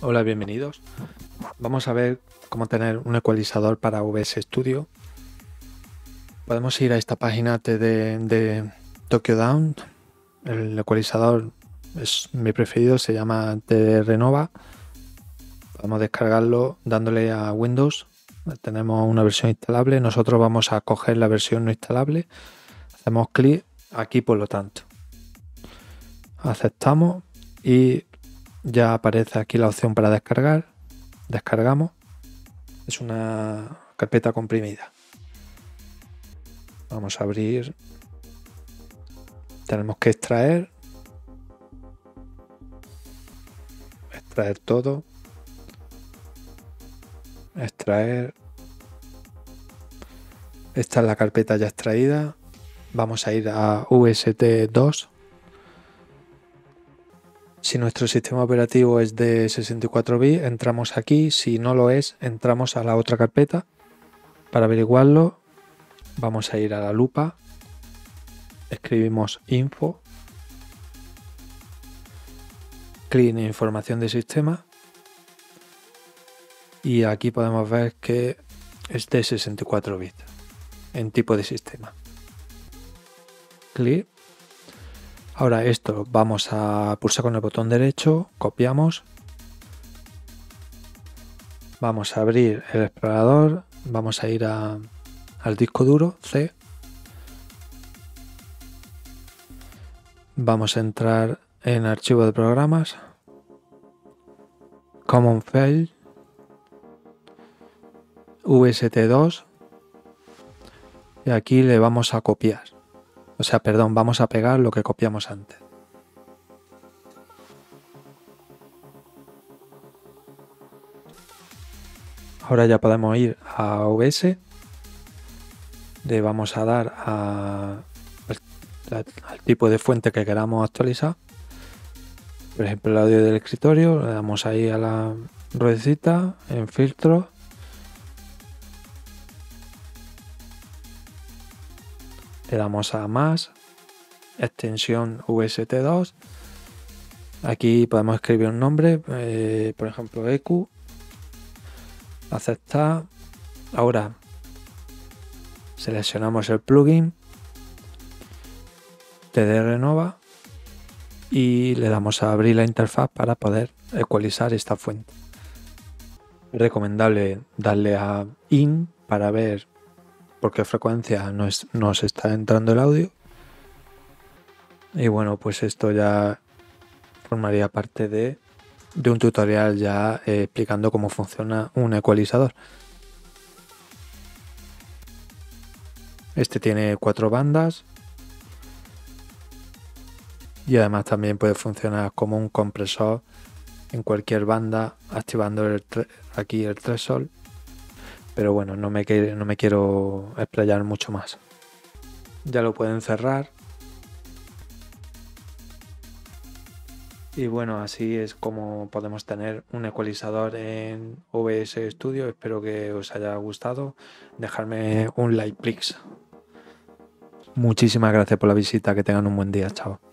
Hola, bienvenidos. Vamos a ver cómo tener un ecualizador para OBS Studio. Podemos ir a esta página de Tokyo Down. El ecualizador es mi preferido, se llama TD Nova. Podemos descargarlo dándole a Windows. Tenemos una versión instalable. Nosotros vamos a coger la versión no instalable. Hacemos clic aquí, por lo tanto. Aceptamos y ya aparece aquí la opción para descargar. Descargamos. Es una carpeta comprimida. Vamos a abrir. Tenemos que extraer todo. Extraer. Esta es la carpeta ya extraída. Vamos a ir a UST2. Si nuestro sistema operativo es de 64 bits, entramos aquí. Si no lo es, entramos a la otra carpeta. Para averiguarlo, vamos a ir a la lupa. Escribimos info. Clic en información de sistema. Y aquí podemos ver que es de 64 bits en tipo de sistema. Clic. Ahora esto vamos a pulsar con el botón derecho, copiamos. Vamos a abrir el explorador, vamos a ir al disco duro C. Vamos a entrar en archivo de programas, Common File, UST2 y aquí le vamos a copiar. Vamos a pegar lo que copiamos antes. Ahora ya podemos ir a OBS. Le vamos a dar al tipo de fuente que queramos actualizar. Por ejemplo, el audio del escritorio. Le damos ahí a la ruedecita en filtro. Le damos a más, extensión UST2. Aquí podemos escribir un nombre, por ejemplo EQ. Aceptar. Ahora seleccionamos el plugin TD Nova y le damos a abrir la interfaz para poder ecualizar esta fuente. Es recomendable darle a IN para ver por qué frecuencia nos está entrando el audio. Y bueno, pues esto ya formaría parte de un tutorial ya explicando cómo funciona un ecualizador. Este tiene 4 bandas y además también puede funcionar como un compresor en cualquier banda, activando aquí el threshold. Pero bueno, no me quiero explayar mucho más. Ya lo pueden cerrar. Y bueno, así es como podemos tener un ecualizador en OBS Studio. Espero que os haya gustado. Dejadme un like, please. Muchísimas gracias por la visita. Que tengan un buen día. Chao.